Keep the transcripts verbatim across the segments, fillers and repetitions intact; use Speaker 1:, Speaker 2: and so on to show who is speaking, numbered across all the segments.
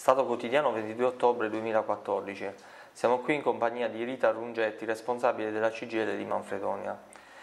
Speaker 1: Stato Quotidiano, ventidue ottobre duemilaquattordici. Siamo qui in compagnia di Rita Rungetti, responsabile della C G I L di Manfredonia.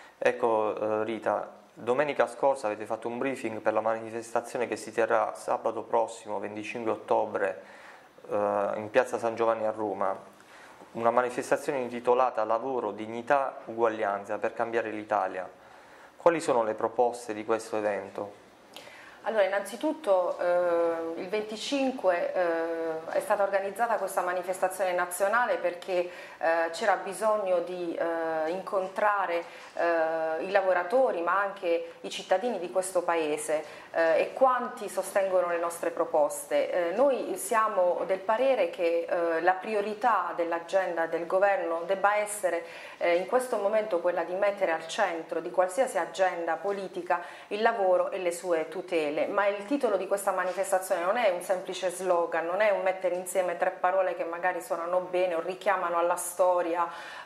Speaker 1: Ecco eh, Rita, domenica scorsa avete fatto un briefing per la manifestazione che si terrà sabato prossimo, venticinque ottobre, eh, in piazza San Giovanni a Roma. Una manifestazione intitolata Lavoro, Dignità, Uguaglianza per cambiare l'Italia. Quali sono le proposte di questo evento?
Speaker 2: Allora, innanzitutto eh, il venticinque eh, è stata organizzata questa manifestazione nazionale perché eh, c'era bisogno di eh, incontrare eh, i lavoratori ma anche i cittadini di questo paese eh, e quanti sostengono le nostre proposte. Eh, noi siamo del parere che eh, la priorità dell'agenda del governo debba essere eh, in questo momento quella di mettere al centro di qualsiasi agenda politica il lavoro e le sue tutele. Ma il titolo di questa manifestazione non è un semplice slogan, non è un mettere insieme tre parole che magari suonano bene o richiamano alla storia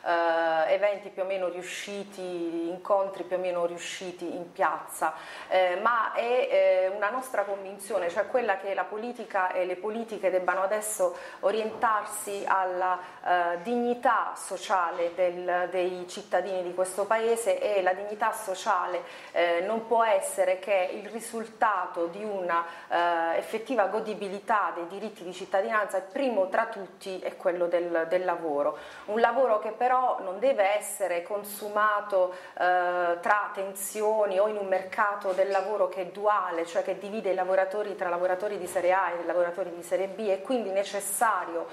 Speaker 2: eh, eventi più o meno riusciti, incontri più o meno riusciti in piazza, eh, ma è eh, una nostra convinzione, cioè quella che la politica e le politiche debbano adesso orientarsi alla eh, dignità sociale del, dei cittadini di questo paese, e la dignità sociale eh, non può essere che il risultato di una eh, effettiva godibilità dei diritti di cittadinanza. Il primo tra tutti è quello del, del lavoro, un lavoro che però non deve essere consumato eh, tra tensioni o in un mercato del lavoro che è duale, cioè che divide i lavoratori tra lavoratori di serie A e lavoratori di serie B. È quindi necessario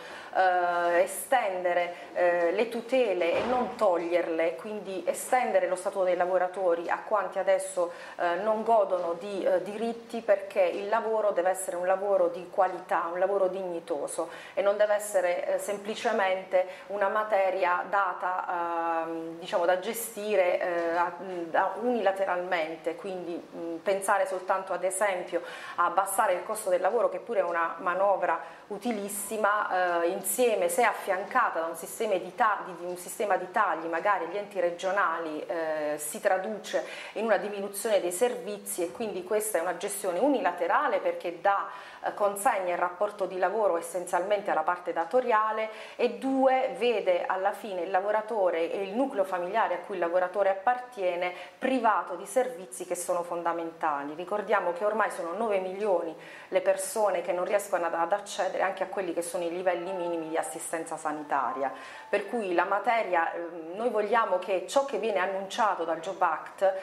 Speaker 2: eh, estendere eh, le tutele e non toglierle, quindi estendere lo statuto dei lavoratori a quanti adesso eh, non godono di eh, diritti, perché il lavoro deve essere un lavoro di qualità, un lavoro dignitoso e non deve essere eh, semplicemente una materia data eh, diciamo da gestire eh, a, a unilateralmente, quindi mh, pensare soltanto ad esempio a abbassare il costo del lavoro, che pure è una manovra utilissima, eh, insieme se affiancata da un sistema di, tagli, di un sistema di tagli magari agli enti regionali eh, si traduce in una diminuzione dei servizi, e quindi questa è una gestione unilaterale perché dà eh, consegna il rapporto di lavoro essenzialmente alla parte datoriale, e due, vede alla fine il lavoratore e il nucleo familiare a cui il lavoratore appartiene privato di servizi che sono fondamentali. Ricordiamo che ormai sono nove milioni le persone che non riescono ad, ad accedere anche a quelli che sono i livelli minimi di assistenza sanitaria, per cui la materia, eh, noi vogliamo che ciò che viene annunciato dal Job Act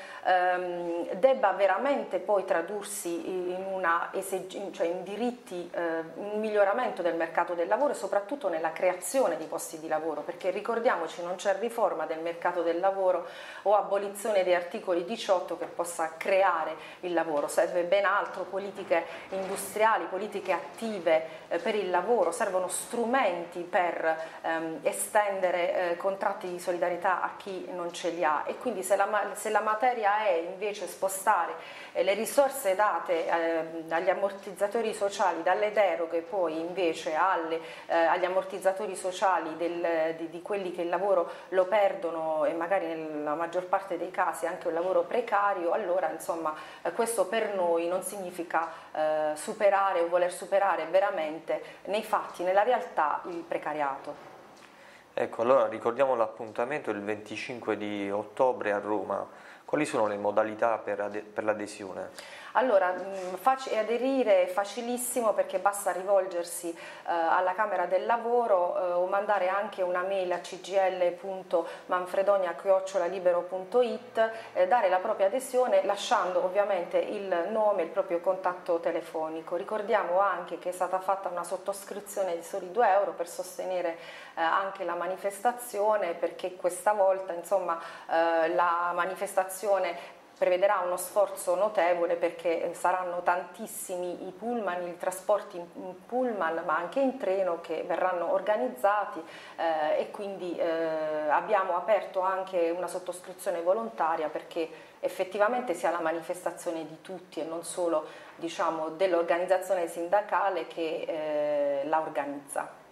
Speaker 2: ehm, debba veramente poi tradursi in, una, cioè in diritti, eh, un miglioramento del mercato del lavoro e soprattutto nella creazione di posti di lavoro, perché ricordiamoci, non c'è riforma del mercato del lavoro o abolizione dei articoli diciotto che possa creare il lavoro. Serve ben altro, politiche industriali, politiche attive eh, per il lavoro, servono strumenti per ehm, estendere eh, contratti di solidarietà a chi non ce li ha, e quindi se la, se la materia è invece spostare eh, le risorse date eh, agli ammortizzatori sociali dalle deroghe poi invece alle, eh, agli ammortizzatori sociali del, di, di quelli che il lavoro lo perdono, e magari nella maggior parte dei casi anche un lavoro precario, allora insomma eh, questo per noi non significa eh, superare o voler superare veramente nei fatti, nella realtà, il precariato.
Speaker 1: Ecco, allora ricordiamo l'appuntamento il venticinque di ottobre a Roma. Quali sono le modalità per, ade- per l'adesione?
Speaker 2: Allora, fac- aderire è facilissimo perché basta rivolgersi eh, alla Camera del Lavoro eh, o mandare anche una mail a c g l punto manfredonia chiocciola libero punto it, eh, dare la propria adesione lasciando ovviamente il nome e il proprio contatto telefonico. Ricordiamo anche che è stata fatta una sottoscrizione di soli due euro per sostenere eh, anche la manifestazione, perché questa volta insomma eh, la manifestazione prevederà uno sforzo notevole, perché saranno tantissimi i pullman, i trasporti in pullman ma anche in treno che verranno organizzati eh, e quindi eh, abbiamo aperto anche una sottoscrizione volontaria perché effettivamente sia la manifestazione di tutti e non solo, diciamo, dell'organizzazione sindacale che eh, la organizza.